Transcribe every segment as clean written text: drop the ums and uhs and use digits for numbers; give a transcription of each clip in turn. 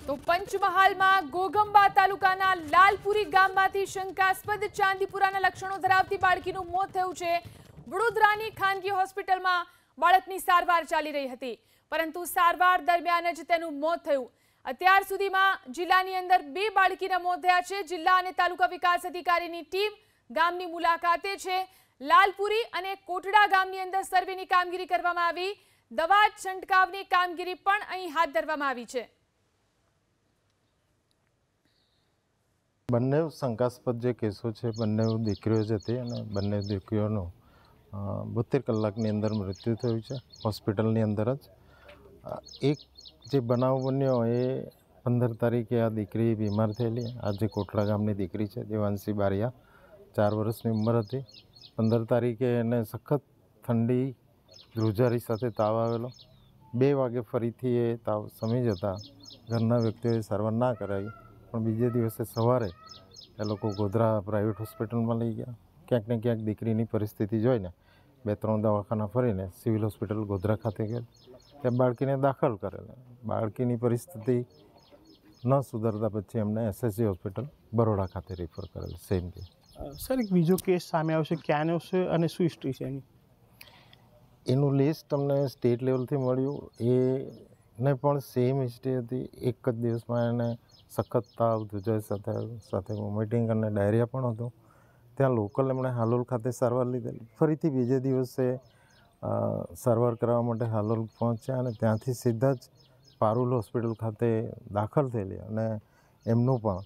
તો પંચમહાલમાં ઘોઘંબા તાલુકાના લાલપુરી ગામમાંથી શંકાસ્પદ ચાંદીપુરાના લક્ષણો ધરાવતી બાળકીનું મોત થયું છે। વડોદરાની ખાનગી હોસ્પિટલમાં બાળકની સારવાર ચાલી રહી હતી, પરંતુ સારવાર દરમિયાન જ તેનું મોત થયું। અત્યાર સુધીમાં જિલ્લાની અંદર 2 બાળકીના મોત થયા છે। જિલ્લા અને તાલુકા વિકાસ અધિકારીની ટીમ ગામની મુલાકાતે છે। લાલપુરી અને કોટડા ગામની અંદર સર્વેની કામગીરી કરવામાં આવી। દવા છંટકાવની કામગીરી પણ અહીં હાથ ધરવામાં આવી છે। બંને શંકાસ્પદ જે કેસો છે બંને દીકરીઓ જ હતી અને બંને દીકરીઓનું 72 કલાકની અંદર મૃત્યુ થયું છે હોસ્પિટલની અંદર જ। એક જે બનાવ બન્યો એ 15 તારીખે આ દીકરી બીમાર થયેલી। આ જે કોટડા ગામની દીકરી છે દેવાંશી બારિયા, 4 વર્ષની ઉંમર હતી। 15 તારીખે એને સખત ઠંડી ધ્રુજારી સાથે તાવ આવેલો। 2 વાગે ફરીથી એ તાવ સમી જતા ઘરના વ્યક્તિઓએ સારવાર ના કરાવી, પણ બીજે દિવસે સવારે એ લોકો ગોધરા પ્રાઇવેટ હોસ્પિટલમાં લઈ ગયા। ક્યાંક ને ક્યાંક દીકરીની પરિસ્થિતિ જોઈને 2-3 દવાખાના ફરીને સિવિલ હોસ્પિટલ ગોધરા ખાતે ગયેલ, ત્યાં બાળકીને દાખલ કરેલ। બાળકીની પરિસ્થિતિ ન સુધરતા પછી એમને SSG હોસ્પિટલ બરોડા ખાતે રિફર કરેલ સેમ ડે। સર, એક બીજો કેસ સામે આવશે, ક્યાંનો છે અને શું હિસ્ટ્રી છે એની? એનું લિસ્ટ અમને સ્ટેટ લેવલથી મળ્યું। એને પણ સેમ હિસ્ટ્રી હતી। એક જ દિવસમાં એને સખત તાવ, ધ્રુજારી સાથે વોમિટિંગ અને ડાયરિયા પણ હતો। ત્યાં લોકલ એમણે હાલોલ ખાતે સારવાર લીધેલી। ફરીથી બીજે દિવસે સારવાર કરાવવા માટે હાલોલ પહોંચ્યા અને ત્યાંથી સીધા જ પારુલ હોસ્પિટલ ખાતે દાખલ થયેલી અને એમનું પણ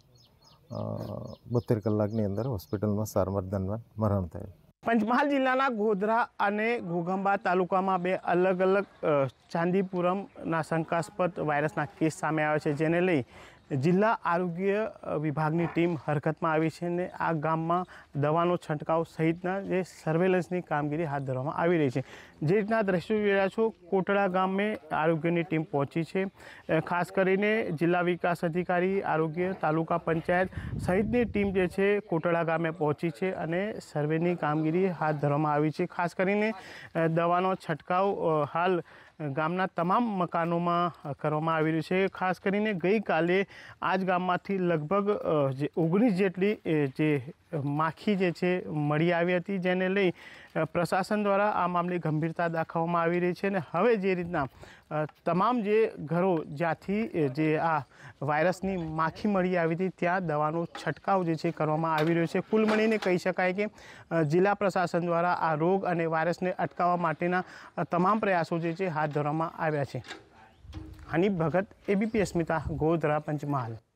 72 કલાકની અંદર હોસ્પિટલમાં સારવાર દરમિયાન મરણ થયેલ। પંચમહાલ જિલ્લાના ગોધરા અને ઘોઘંબા તાલુકામાં 2 અલગ અલગ ચાંદીપુરમના શંકાસ્પદ વાયરસના કેસ સામે આવ્યા છે, જેને લઈ જિલ્લા આરોગ્ય વિભાગની ટીમ હરકતમાં આવી છે અને આ ગામમાં દવાનો છંટકાવ સહિતના જે સર્વેલન્સની કામગીરી હાથ ધરવામાં આવી રહી છે। જે રીતના દ્રશ્યો જોઈ રહ્યા છો, કોટડા ગામે આરોગ્યની ટીમ પહોંચી છે। ખાસ કરીને જિલ્લા વિકાસ અધિકારી, આરોગ્ય, તાલુકા પંચાયત સહિતની ટીમ જે છે કોટડા ગામે પહોંચી છે અને સર્વેની કામગીરી હાથ ધરવામાં આવી છે। ખાસ કરીને દવાનો છંટકાવ હાલ ગામના તમામ મકાનોમાં કરવામાં આવી રહ્યું છે। ખાસ કરીને ગઈકાલે આ જ ગામમાંથી લગભગ 19 જેટલી જે માખી જે છે મળી આવી હતી, જેને લઈ પ્રશાસન દ્વારા આ મામલે ગંભીરતા દાખવવામાં આવી રહી છે અને હવે જે રીતના તમામ જે ઘરો જ્યાંથી જે આ વાયરસની માખી મળી આવી હતી ત્યાં દવાનો છંટકાવ જે છે કરવામાં આવી રહ્યો છે। કુલ મળીને કહી શકાય કે જિલ્લા પ્રશાસન દ્વારા આ રોગ અને વાયરસને અટકાવવા માટેના તમામ પ્રયાસો જે છે હાથ ધરવામાં આવ્યા છે। હનીફ ભગત, ABP અસ્મિતા, ગોધરા, પંચમહાલ।